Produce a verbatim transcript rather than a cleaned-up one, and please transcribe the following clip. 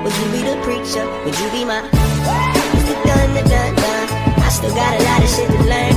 Would you be the preacher? Would you be my Mister Dun, dun, dun, dun? I still got a lot of shit to learn.